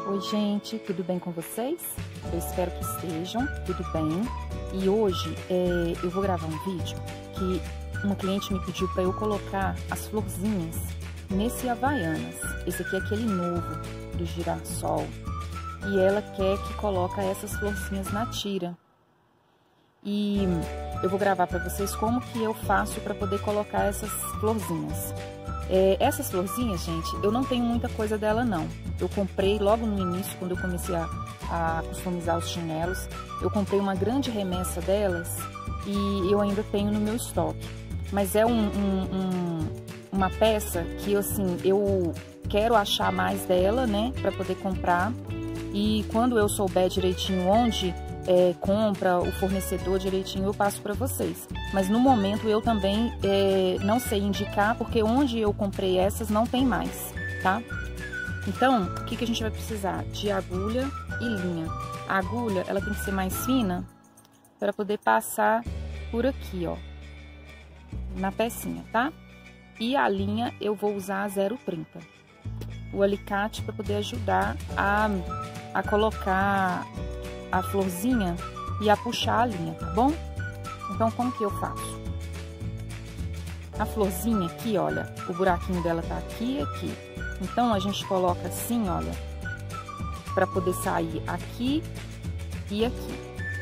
Oi gente, tudo bem com vocês? Eu espero que estejam, tudo bem. E hoje eu vou gravar um vídeo que uma cliente me pediu para eu colocar as florzinhas nesse Havaianas. Esse aqui é aquele novo do girassol. E ela quer que coloque essas florzinhas na tira. E eu vou gravar para vocês como que eu faço para poder colocar essas florzinhas. Essas florzinhas, gente, eu não tenho muita coisa dela não. Eu comprei logo no início, quando eu comecei a customizar os chinelos, eu comprei uma grande remessa delas e eu ainda tenho no meu estoque. Mas é uma peça que, assim, eu quero achar mais dela, né, para poder comprar. E quando eu souber direitinho onde compra, o fornecedor direitinho, eu passo para vocês. Mas no momento eu também não sei indicar, porque onde eu comprei essas não tem mais, tá? Então, o que a gente vai precisar? De agulha e linha. A agulha, ela tem que ser mais fina para poder passar por aqui, ó, na pecinha, tá? E a linha eu vou usar a 0,30. O alicate para poder ajudar a colocar a florzinha e a puxar a linha, tá bom? Então, como que eu faço? A florzinha aqui, olha, o buraquinho dela tá aqui e aqui. Então, a gente coloca assim, olha, para poder sair aqui e aqui.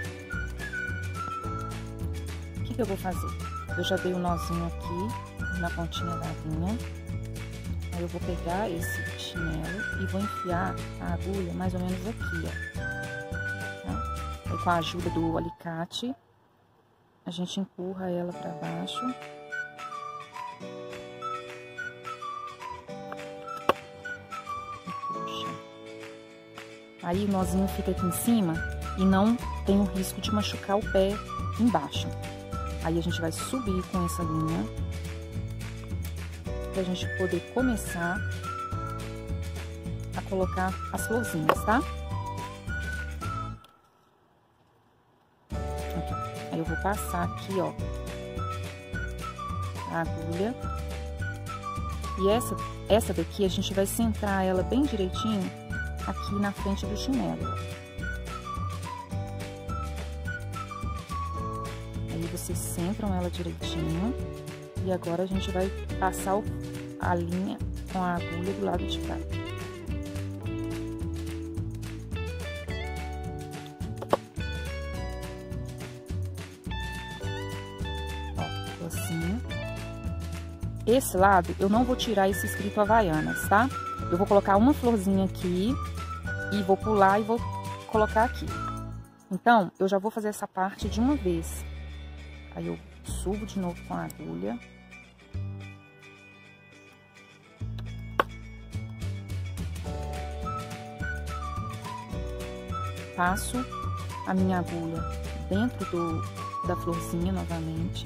O que eu vou fazer? Eu já dei um nozinho aqui na pontinha da linha. Aí eu vou pegar esse chinelo e vou enfiar a agulha mais ou menos aqui, ó. Aí, com a ajuda do alicate, a gente empurra ela para baixo. E puxa. Aí o nozinho fica aqui em cima e não tem o risco de machucar o pé embaixo. Aí a gente vai subir com essa linha pra gente poder começar a colocar as florzinhas, tá? Aí eu vou passar aqui, ó, a agulha. E essa daqui a gente vai centrar ela bem direitinho aqui na frente do chinelo. Aí vocês centram ela direitinho. E agora a gente vai passar a linha com a agulha do lado de cá. Assim. Esse lado eu não vou tirar esse escrito Havaianas, tá? Eu vou colocar uma florzinha aqui e vou pular e vou colocar aqui. Então, eu já vou fazer essa parte de uma vez. Aí eu subo de novo com a agulha. Passo a minha agulha dentro da florzinha novamente.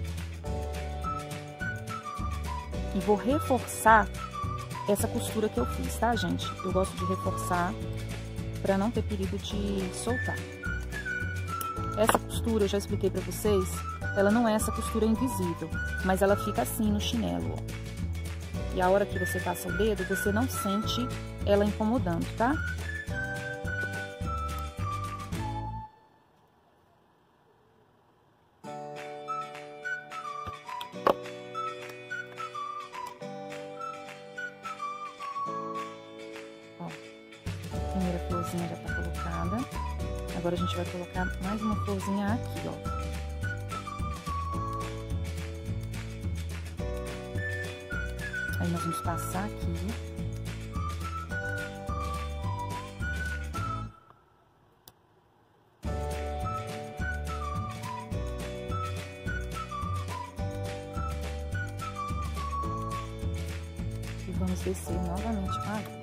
E vou reforçar essa costura que eu fiz, tá, gente? Eu gosto de reforçar para não ter perigo de soltar. Essa costura, eu já expliquei pra vocês, ela não é essa costura invisível, mas ela fica assim no chinelo, ó. E a hora que você passa o dedo, você não sente ela incomodando, tá? A primeira florzinha já tá colocada. Agora a gente vai colocar mais uma florzinha aqui, ó. Aí nós vamos passar aqui. E vamos descer novamente com a agulha.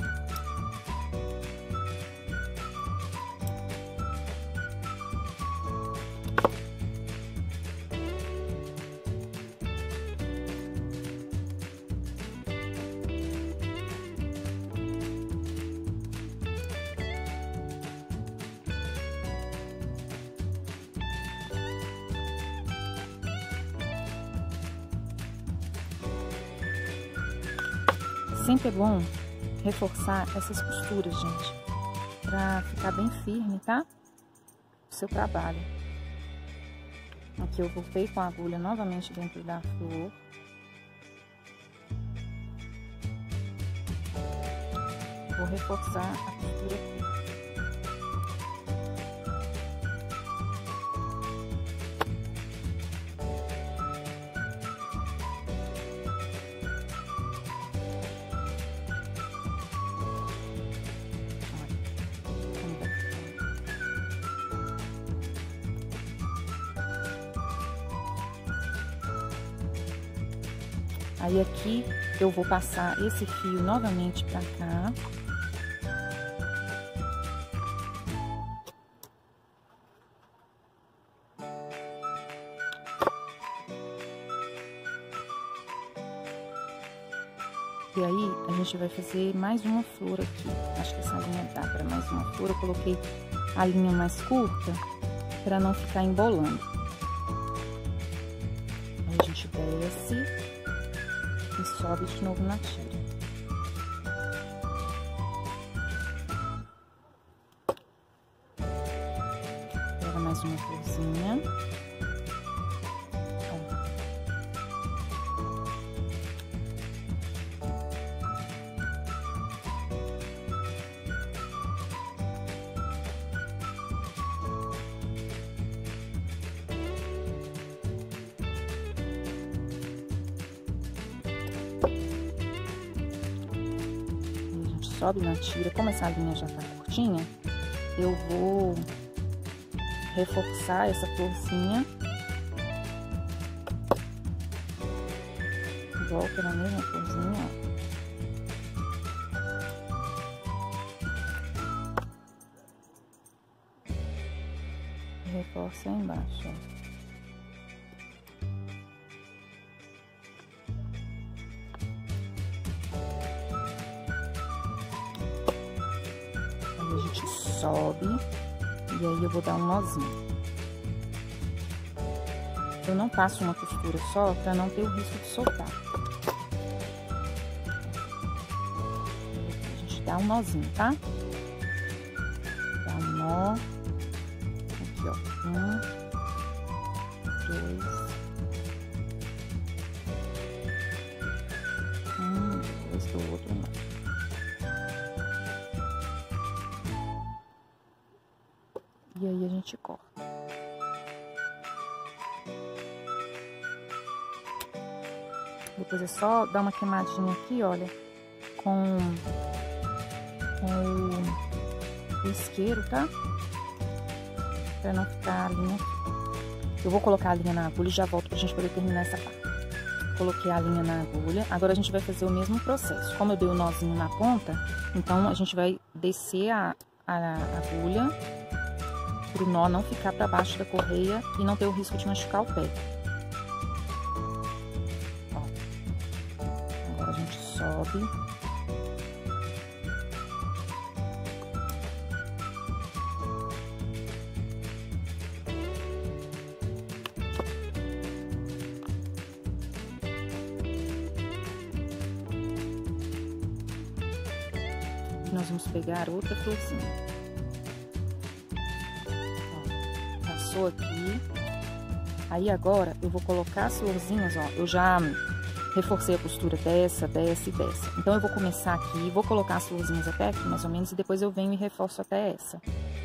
Sempre é bom reforçar essas costuras, gente. pra ficar bem firme, tá? O seu trabalho. Aqui eu voltei com a agulha novamente dentro da flor. Vou reforçar a costura aqui. Aí aqui eu vou passar esse fio novamente pra cá. E aí a gente vai fazer mais uma flor aqui. Acho que essa linha dá para mais uma flor. Eu coloquei a linha mais curta para não ficar embolando. Aí a gente desce e sobe de novo na tira. Pega mais uma florzinha. Sobe na tira. Como essa linha já tá curtinha, eu vou reforçar essa florzinha. Volta na mesma florzinha, ó. E reforça aí embaixo, ó. A gente sobe e aí eu vou dar um nozinho. Eu não passo uma costura só para não ter o risco de soltar. A gente dá um nozinho, tá? Dá um nó. Aqui, ó. 1, 2, 2 do outro nó. E aí a gente corta. Depois é só dar uma queimadinha aqui, olha, com o isqueiro, tá? Pra não ficar a linha aqui. Eu vou colocar a linha na agulha e já volto pra gente poder terminar essa parte. Coloquei a linha na agulha. Agora a gente vai fazer o mesmo processo. Como eu dei o nozinho na ponta, então a gente vai descer a agulha pro nó não ficar para baixo da correia e não ter o risco de machucar o pé. Ó. Agora a gente sobe. E nós vamos pegar outra florzinha. Aqui. Aí agora eu vou colocar as florzinhas, ó. Eu já reforcei a costura dessa, dessa e dessa. Então eu vou começar aqui, vou colocar as florzinhas até aqui mais ou menos e depois eu venho e reforço até essa.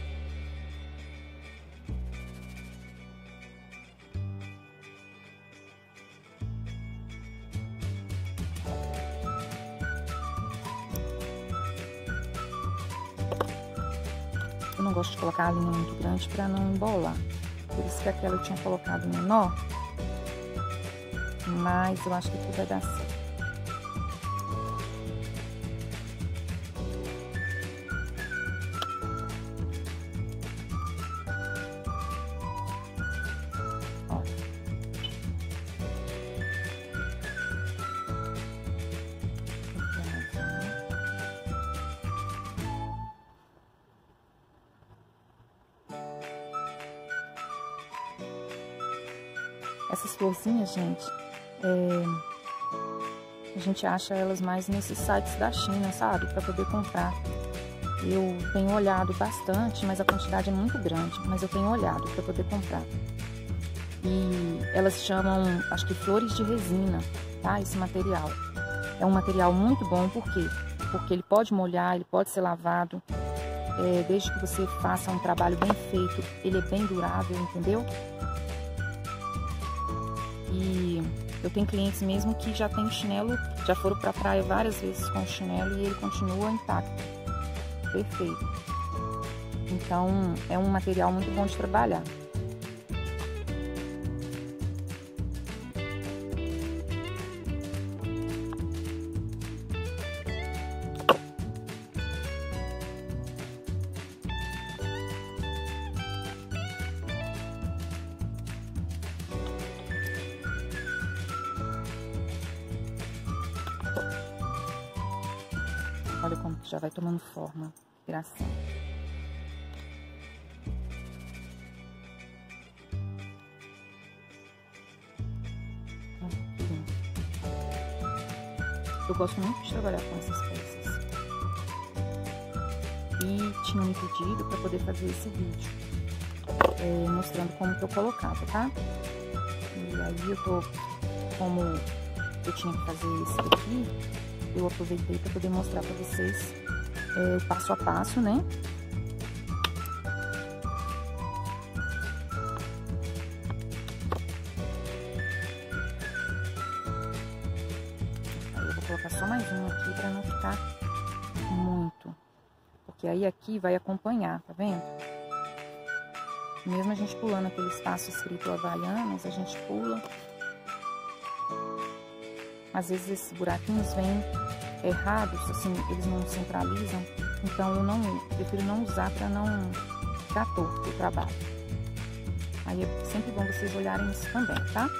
Eu não gosto de colocar a linha muito grande para não embolar. Por isso que aquela eu tinha colocado menor. Mas eu acho que aqui vai dar certo. Ó. Essas florzinhas, gente, a gente acha elas mais nesses sites da China, sabe? Pra poder comprar. Eu tenho olhado bastante, mas a quantidade é muito grande, mas eu tenho olhado para poder comprar. E elas chamam, acho que flores de resina, tá? Esse material. É um material muito bom, por quê? Porque ele pode molhar, ele pode ser lavado. Desde que você faça um trabalho bem feito, ele é bem durável, entendeu? E eu tenho clientes mesmo que já tem chinelo, já foram para a praia várias vezes com o chinelo e ele continua intacto, perfeito. Então é um material muito bom de trabalhar. Olha como que já vai tomando forma, que gracinha. Aqui. Eu gosto muito de trabalhar com essas peças. E tinham me pedido para poder fazer esse vídeo, mostrando como que eu colocava, tá? E aí como eu tinha que fazer esse daqui, eu aproveitei para poder mostrar para vocês o passo a passo, né? Aí eu vou colocar só mais um aqui para não ficar muito, porque aí aqui vai acompanhar, tá vendo? Mesmo a gente pulando aquele espaço escrito Havaianas, a gente pula. Às vezes esses buraquinhos vêm errados, assim, eles não centralizam, então eu prefiro não usar para não ficar torto o trabalho. Aí é sempre bom vocês olharem isso também, tá?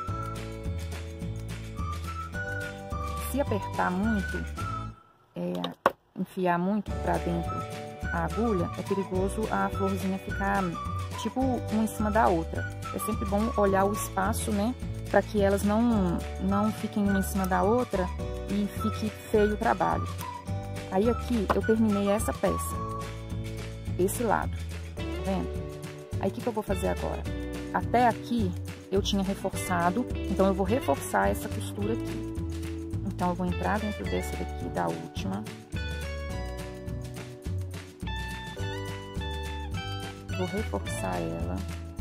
Se apertar muito, enfiar muito para dentro a agulha, é perigoso a florzinha ficar tipo uma em cima da outra. É sempre bom olhar o espaço, né? Para que elas não fiquem uma em cima da outra e fique feio o trabalho. Aí aqui eu terminei essa peça, esse lado, tá vendo? Aí o que eu vou fazer agora? Até aqui eu tinha reforçado, então eu vou reforçar essa costura aqui. Então eu vou entrar dentro dessa daqui, da última. Vou reforçar ela.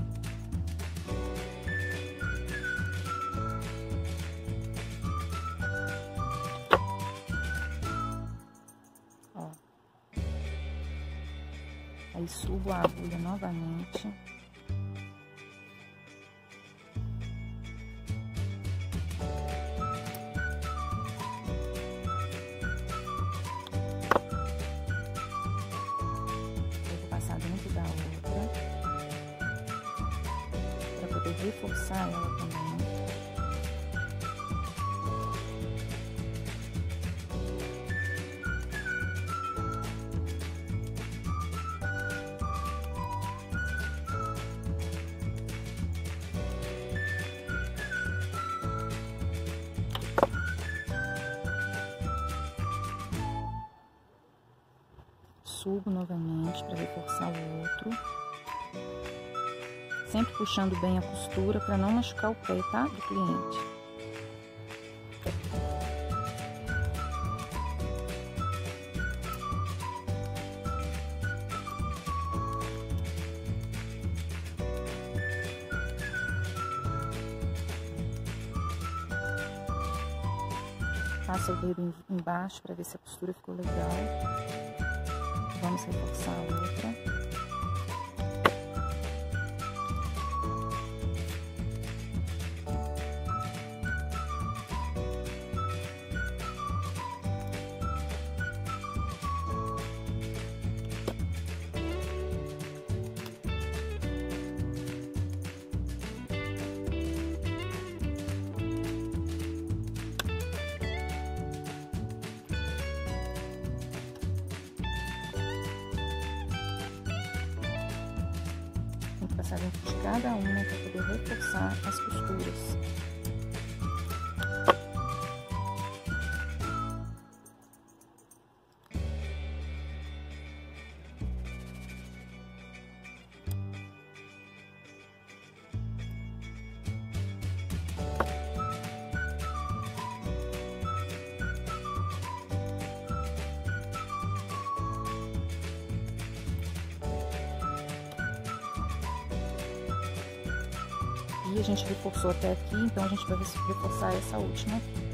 Aí subo a agulha novamente. Vou passar dentro da outra, para poder reforçar ela também. Subo novamente para reforçar o outro, sempre puxando bem a costura para não machucar o pé, tá, do cliente. Passa o dedo embaixo para ver se a costura ficou legal. Vamos reforçar a outra. Passar dentro de cada uma para poder reforçar as costuras. a gente reforçou até aqui, então a gente vai reforçar essa última aqui.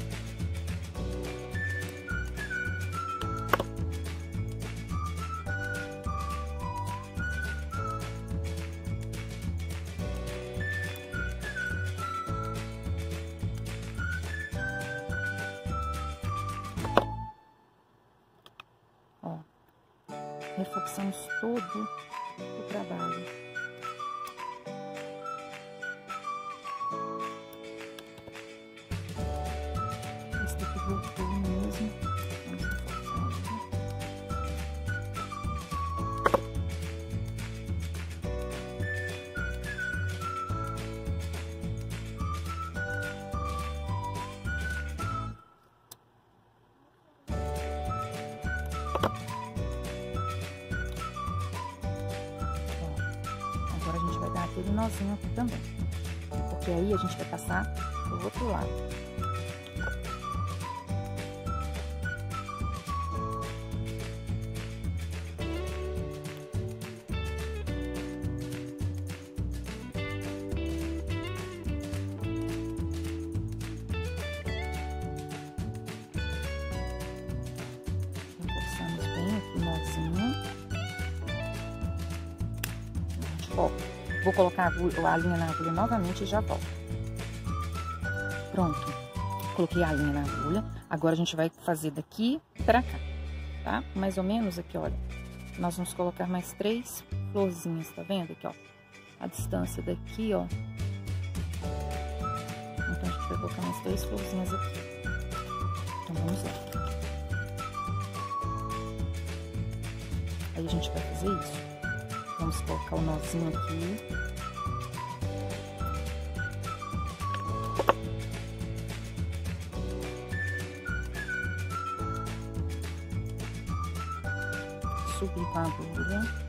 Ó, reforçamos todo o trabalho. Esse daqui voltou mesmo. Vamos reforçar aqui. Agora a gente vai dar aquele nozinho aqui também, porque aí a gente vai passar pro outro lado. Reforçamos bem aqui o nozinho. Ó, vou colocar a linha na agulha novamente e já volto. Pronto, coloquei a linha na agulha. Agora a gente vai fazer daqui pra cá, tá? Mais ou menos aqui, olha. Nós vamos colocar mais 3 florzinhas, tá vendo aqui, ó? A distância daqui, ó. Então a gente vai colocar mais 3 florzinhas aqui. Então vamos lá. Aí a gente vai fazer isso. Vamos colocar o nozinho aqui. Subir com a agulha.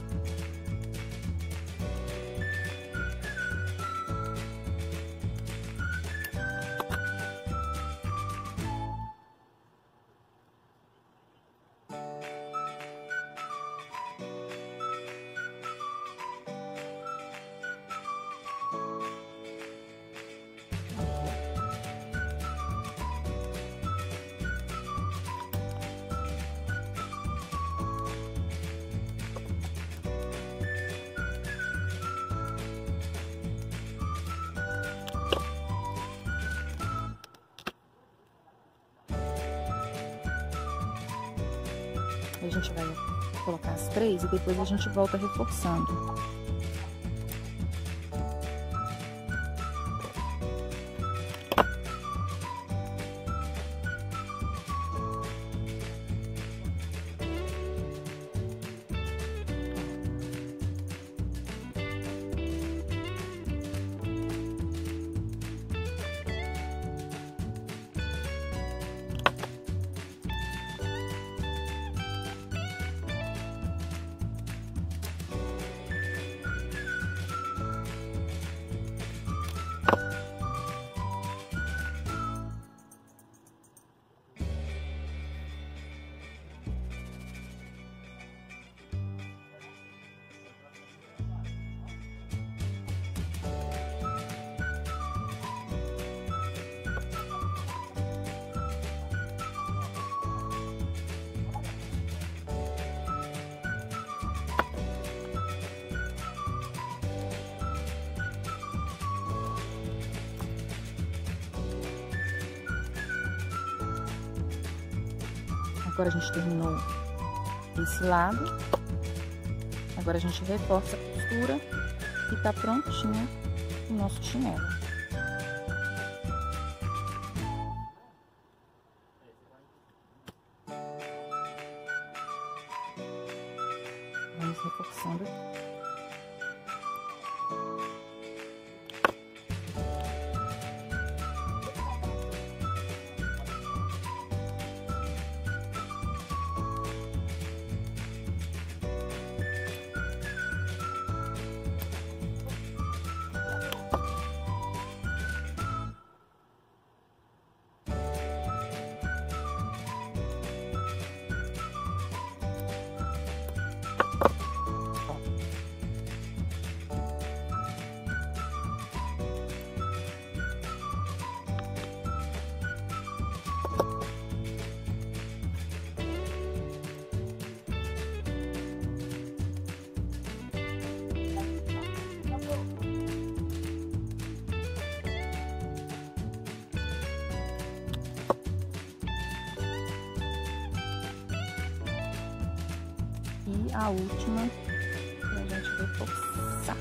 A gente vai colocar as 3 e depois a gente volta reforçando. Agora a gente terminou esse lado. Agora a gente reforça a costura e tá prontinho o nosso chinelo. Vamos reforçando aqui. E a última pra gente reforçar.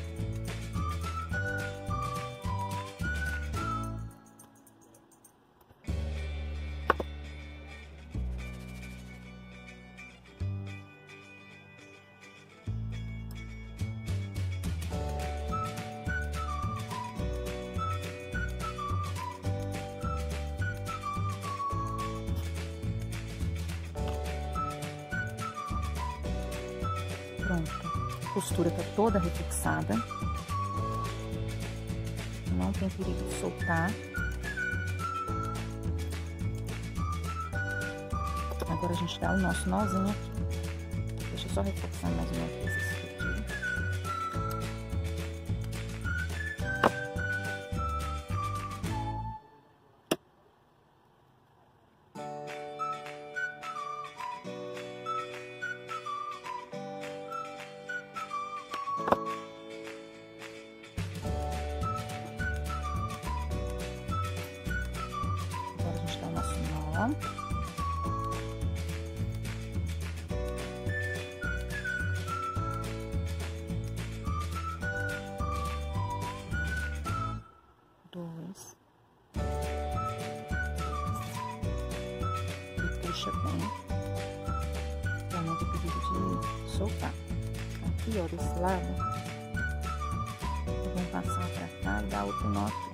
Pronto, a costura tá toda reforçada, não tem perigo de soltar. Agora a gente dá o nosso nozinho aqui. Deixa eu só reforçar mais uma vez esse aqui. E puxa bem, pra não ter perigo de soltar. Aqui, ó, desse lado, vamos passar pra cá e dar outro nó aqui.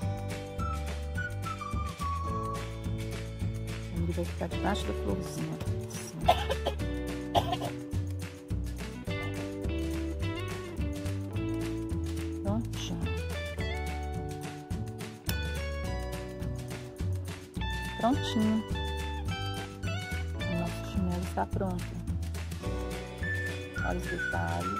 Ele vai ficar debaixo da florzinha, assim. Prontinho. Prontinho. O nosso chinelo está pronto. Olha os detalhes.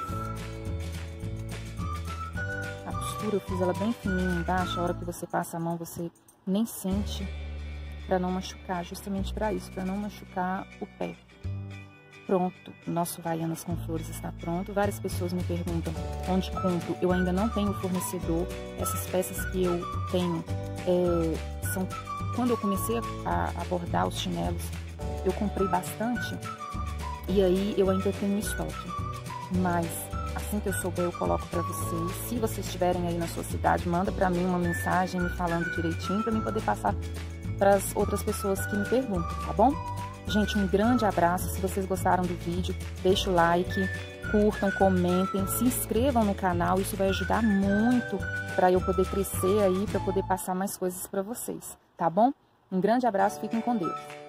A costura eu fiz ela bem fininha embaixo. A hora que você passa a mão você nem sente, para não machucar, justamente para isso, para não machucar o pé. Pronto, o nosso Havaianas com Flores está pronto. Várias pessoas me perguntam onde compro. Eu ainda não tenho fornecedor. Essas peças que eu tenho são... Quando eu comecei a bordar os chinelos, eu comprei bastante e aí eu ainda tenho estoque. Mas assim que eu souber, eu coloco para vocês. Se vocês estiverem aí na sua cidade, manda para mim uma mensagem me falando direitinho para mim poder passar para as outras pessoas que me perguntam, tá bom? Gente, um grande abraço. Se vocês gostaram do vídeo, deixa o like, curtam, comentem, se inscrevam no canal. Isso vai ajudar muito para eu poder crescer aí, para poder passar mais coisas para vocês, tá bom? Um grande abraço, fiquem com Deus.